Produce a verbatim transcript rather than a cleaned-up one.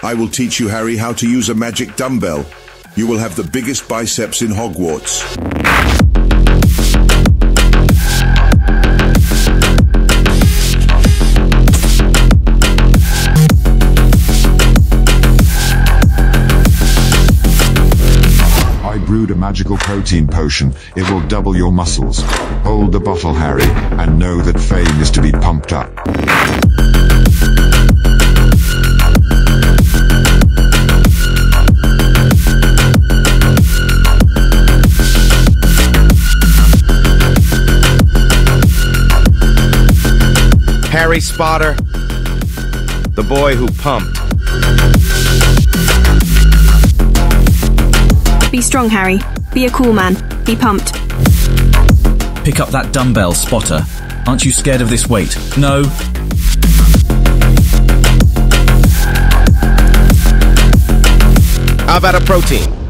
I will teach you, Harry, how to use a magic dumbbell. You will have the biggest biceps in Hogwarts. I brewed a magical protein potion. It will double your muscles. Hold the bottle, Harry, and know that fame is to be pumped up. Harry Spotter, the boy who pumped. Be strong, Harry. Be a cool man. Be pumped. Pick up that dumbbell, Spotter. Aren't you scared of this weight? No? How about a protein?